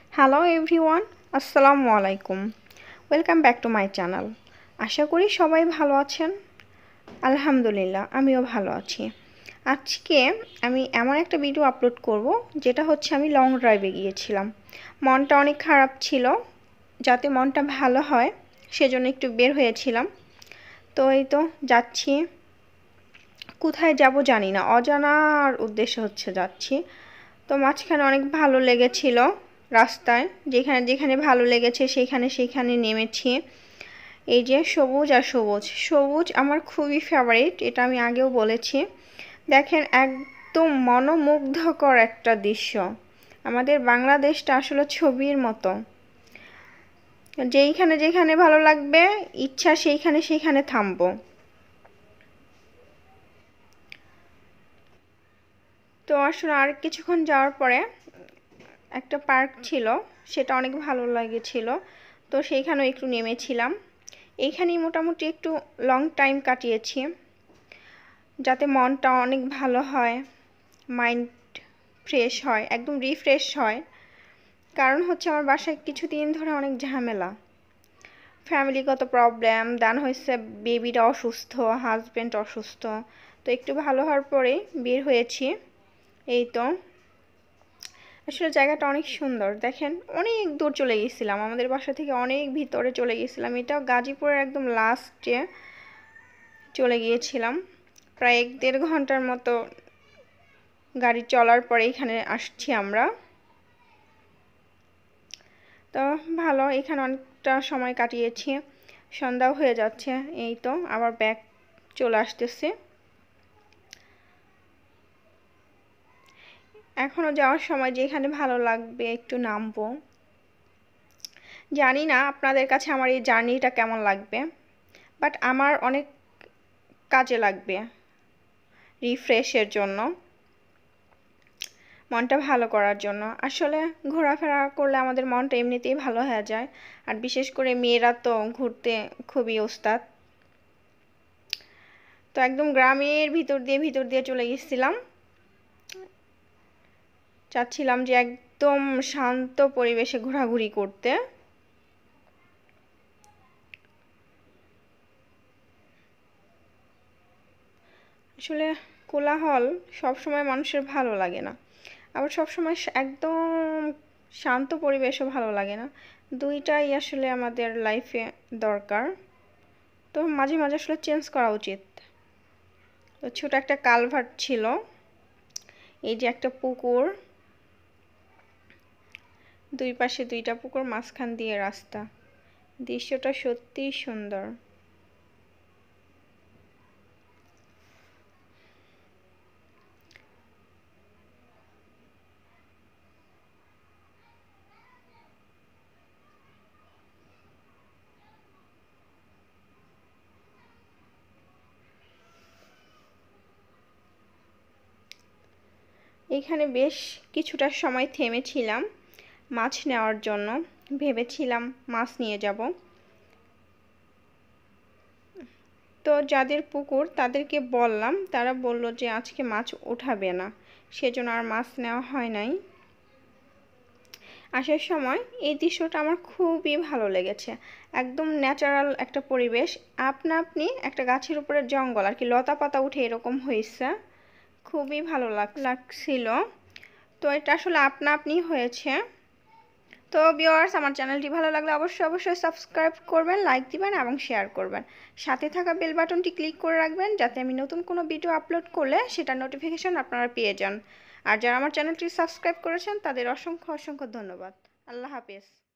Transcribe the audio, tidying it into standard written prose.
Hello everyone, আসসালামু আলাইকুম। Welcome back to my channel. আশা করি সবাই ভালো আছেন। আলহামদুলিল্লাহ, আমিও ভালো আছি। আজকে আমি এমন একটা ভিডিও আপলোড করব যেটা হচ্ছে আমি লং ড্রাইভে গিয়েছিলাম। মনটা অনেক খারাপ ছিল, যাতে মনটা ভালো হয় সেজন্য একটু বের হয়েছিলাম। তো এই তো যাচ্ছি, কোথায় যাব জানি না, অজানার উদ্দেশ্য হচ্ছে যাচ্ছি। তো মাঝখানে অনেক ভালো লেগেছিল, রাস্তায় যেখানে যেখানে ভালো লেগেছে সেইখানে নেমেছি। এই যে সবুজ আর সবুজ, সবুজ আমার খুবই ফেভারিট, এটা আমি আগেও বলেছি। দেখেন, একদম মনোমুগ্ধকর একটা দৃশ্য। আমাদের বাংলাদেশটা আসলে ছবির মতো, যেইখানে যেখানে ভালো লাগবে ইচ্ছা সেইখানে থামবো। তো আসলে আর কিছুক্ষণ যাওয়ার পরে একটা পার্ক ছিল, সেটা অনেক ভালো লেগেছিল, তো সেইখানেও একটু নেমেছিলাম। এইখানেই মোটামুটি একটু লং টাইম কাটিয়েছি, যাতে মনটা অনেক ভালো হয়, মাইন্ড ফ্রেশ হয়, একদম রিফ্রেশ হয়। কারণ হচ্ছে আমার বাসায় কিছুদিন ধরে অনেক ঝামেলা, ফ্যামিলিগত প্রবলেম, দেন হয়েছে বেবিটা অসুস্থ, হাজব্যান্ড অসুস্থ। তো একটু ভালো হওয়ার পরেই বের হয়েছি। এই তো আসলে জায়গাটা অনেক সুন্দর। দেখেন, অনেক দূর চলে গেছিলাম, আমাদের বাসা থেকে অনেক ভিতরে চলে গেছিলাম। এটাও গাজীপুরের একদম লাস্টে চলে গিয়েছিলাম। প্রায় 1-1.5 ঘন্টার মতো গাড়ি চলার পরে এখানে আসছি আমরা। তো ভালো, এখানে অনেকটা সময় কাটিয়েছি, সন্ধ্যাও হয়ে যাচ্ছে। এই তো আবার ব্যাক চলে আসতেছে। এখনও যাওয়ার সময় যেখানে ভালো লাগবে একটু নামবো। জানি না আপনাদের কাছে আমার এই জার্নিটা কেমন লাগবে, বাট আমার অনেক কাজে লাগবে রিফ্রেশের জন্য, মনটা ভালো করার জন্য। আসলে ঘোরাফেরা করলে আমাদের মনটা এমনিতেই ভালো হয়ে যায়, আর বিশেষ করে মেয়েরা তো ঘুরতে খুবই ওস্তাদ। তো একদম গ্রামের ভিতর দিয়ে চলে গেছিলাম। চাচ্ছিলাম যে একদম শান্ত পরিবেশে ঘোরাঘুরি করতে। আসলে কোলাহল সবসময় মানুষের ভালো লাগে না, আবার সবসময় একদম শান্ত পরিবেশও ভালো লাগে না। দুইটাই আসলে আমাদের লাইফে দরকার, তো মাঝে মাঝে আসলে চেঞ্জ করা উচিত। তো ছোট একটা কালভার্ট ছিল, এই যে একটা পুকুর, দুই পাশে দুইটা পুকুর, মাঝখান দিয়ে রাস্তা। দৃশ্যটা সত্যিই সুন্দর। এখানে বেশ কিছুটা সময় থেমেছিলাম মাছ নেওয়ার জন্য, ভেবেছিলাম মাছ নিয়ে যাব। তো যাদের পুকুর তাদেরকে বললাম, তারা বলল যে আজকে মাছ উঠাবে না, সেজন্য আর মাছ নেওয়া হয় নাই। আসার সময় এই দৃশ্যটা আমার খুবই ভালো লেগেছে, একদম ন্যাচারাল একটা পরিবেশ। আপনা আপনি একটা গাছের উপরে জঙ্গল আর কি, লতা পাতা উঠে এরকম হয়েছে, খুবই ভালো লাগছিল। তো এটা আসলে আপনা আপনি হয়েছে। তো ভিউয়ার্স, আমার চ্যানেলটি ভালো লাগলে অবশ্যই সাবস্ক্রাইব করবেন, লাইক দিবেন এবং শেয়ার করবেন। সাথে থাকা বেল বাটনটি ক্লিক করে রাখবেন, যাতে আমি নতুন কোনো ভিডিও আপলোড করলে সেটার নোটিফিকেশন আপনারা পেয়ে যান। আর যারা আমার চ্যানেলটি সাবস্ক্রাইব করেছেন তাদের অসংখ্য ধন্যবাদ। আল্লাহ হাফেজ।